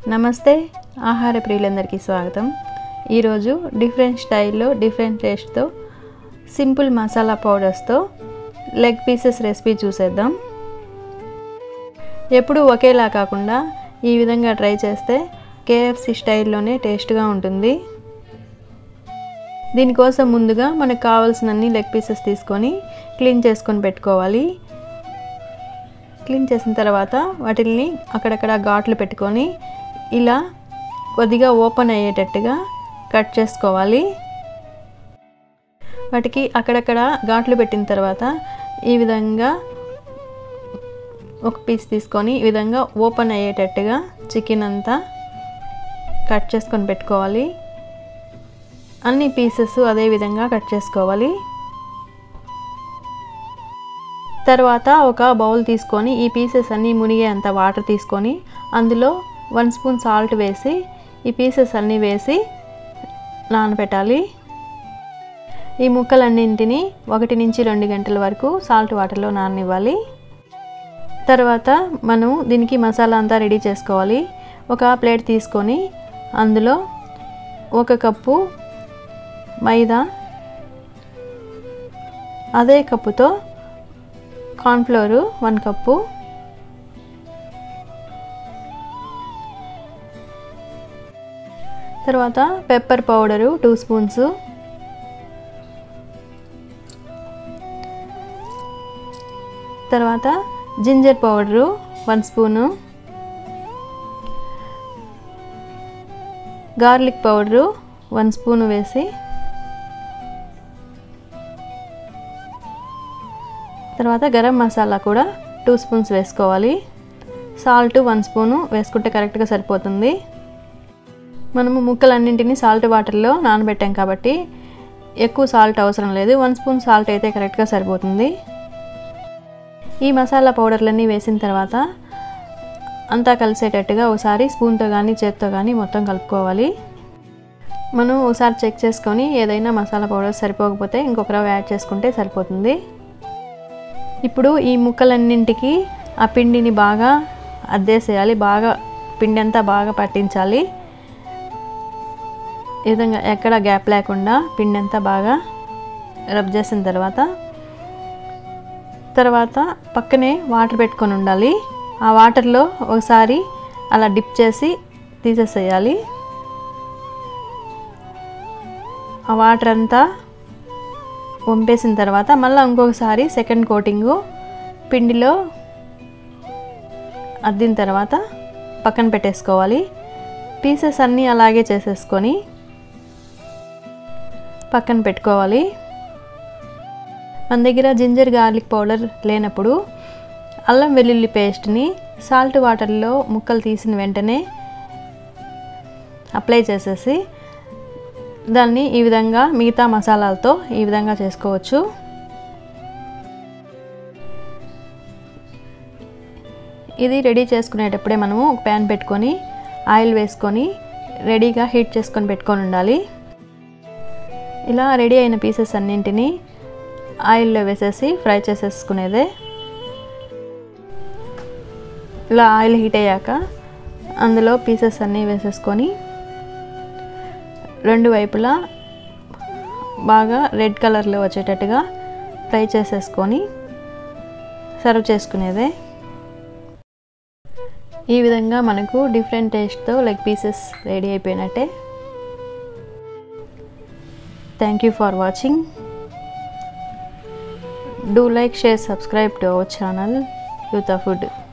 నమస్తే ఆహార ప్రియులందరికీ స్వాగతం। ఈరోజు డిఫరెంట్ స్టైల్లో డిఫరెంట్ టేస్ట్తో సింపుల్ మసాలా పౌడర్స్తో లెగ్ పీసెస్ రెసిపీ చూసేద్దాం। ఎప్పుడు ఒకేలా కాకుండా ఈ విధంగా ట్రై చేస్తే KFC స్టైల్లోనే టేస్ట్గా ఉంటుంది। దీనికోసం ముందుగా మనకు కావాల్సినన్ని లెగ్ పీసెస్ తీసుకొని క్లీన్ చేసుకొని పెట్టుకోవాలి। క్లీన్ చేసిన తర్వాత వాటిని అక్కడక్కడ ఘాట్లు పెట్టుకొని ఇలా కొద్దిగా ఓపెన్ అయ్యేటట్టుగా కట్ చేసుకోవాలి। వాటికి అక్కడక్కడ ఘాట్లు పెట్టిన తర్వాత ఈ విధంగా ఒక పీస్ తీసుకొని ఈ విధంగా ఓపెన్ అయ్యేటట్టుగా చికెన్ అంతా కట్ చేసుకొని పెట్టుకోవాలి। అన్ని పీసెస్ అదే విధంగా కట్ చేసుకోవాలి। తర్వాత ఒక బౌల్ తీసుకొని ఈ పీసెస్ అన్నీ మునిగేంత వాటర్ తీసుకొని అందులో 1 స్పూన్ సాల్ట్ వేసి ఈ పీసెస్ అన్నీ వేసి నానబెట్టాలి। ఈ ముక్కలన్నింటినీ 1 నుంచి 2 గంటల వరకు సాల్ట్ వాటర్లో నాననివ్వాలి। తర్వాత మనం దీనికి మసాలా అంతా రెడీ చేసుకోవాలి। ఒక ప్లేట్ తీసుకొని అందులో 1 కప్పు మైదా, అదే కప్పుతో కార్న్‌ఫ్లోర్ 1 కప్పు, తర్వాత పెప్పర్ పౌడరు 2 స్పూన్స్, తర్వాత ginger powder 1 spoon, garlic powder 1 spoon వేసి తర్వాత గరం మసాలా కూడా 2 స్పూన్స్ వేసుకోవాలి। సాల్ట్ 1 స్పూను వేసుకుంటే కరెక్ట్గా సరిపోతుంది। మనము ముక్కలన్నింటినీ సాల్ట్ వాటర్లో నానబెట్టాం కాబట్టి ఎక్కువ సాల్ట్ అవసరం లేదు, 1 స్పూన్ సాల్ట్ అయితే కరెక్ట్గా సరిపోతుంది। ఈ మసాలా పౌడర్లన్నీ వేసిన తర్వాత అంతా కలిసేటట్టుగా ఒకసారి స్పూన్తో కానీ చేత్తో కానీ మొత్తం కలుపుకోవాలి। మనం ఒకసారి చెక్ చేసుకొని ఏదైనా మసాలా పౌడర్ సరిపోకపోతే ఇంకొక రవ్వ యాడ్ చేసుకుంటే సరిపోతుంది। ఇప్పుడు ఈ ముక్కలన్నింటికి ఆ పిండిని బాగా అద్దేసేయాలి, బాగా పిండి అంతా బాగా పట్టించాలి। ఈ విధంగా ఎక్కడ గ్యాప్ లేకుండా పిండి అంతా బాగా రబ్ చేసిన తర్వాత పక్కనే వాటర్ పెట్టుకొని ఉండాలి। ఆ వాటర్లో ఒకసారి అలా డిప్ చేసి తీసేసేయాలి। ఆ వాటర్ అంతా వంపేసిన తర్వాత మళ్ళీ ఇంకొకసారి సెకండ్ కోటింగు పిండిలో అద్దిన తర్వాత పక్కన పెట్టేసుకోవాలి। పీసెస్ అన్నీ అలాగే చేసేసుకొని పక్కన పెట్టుకోవాలి। మన దగ్గర జింజర్ గార్లిక్ పౌడర్ లేనప్పుడు అల్లం వెల్లుల్లి పేస్ట్ని సాల్ట్ వాటర్లో ముక్కలు తీసిన వెంటనే అప్లై చేసేసి దాన్ని ఈ విధంగా మిగతా మసాలాలతో ఈ విధంగా చేసుకోవచ్చు। ఇది రెడీ చేసుకునేటప్పుడే మనము ఒక ప్యాన్ పెట్టుకొని ఆయిల్ వేసుకొని రెడీగా హీట్ చేసుకొని పెట్టుకొని ఉండాలి। ఇలా రెడీ అయిన పీసెస్ అన్నింటినీ ఆయిల్లో వేసేసి ఫ్రై చేసేసుకునేదే। ఇలా ఆయిల్ హీట్ అయ్యాక అందులో పీసెస్ అన్నీ వేసేసుకొని 2 వైపులా బాగా రెడ్ కలర్లో వచ్చేటట్టుగా ఫ్రై చేసేసుకొని సర్వ్ చేసుకునేదే। ఈ విధంగా మనకు డిఫరెంట్ టేస్ట్తో లెగ్ పీసెస్ రెడీ అయిపోయినట్టే। Thank you for watching. Do like, share, subscribe to our channel Youth of Food.